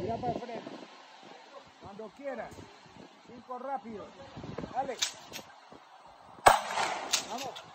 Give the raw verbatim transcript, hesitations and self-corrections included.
Tira para el freno. Cuando quieras. Cinco rápido. Dale. Vamos.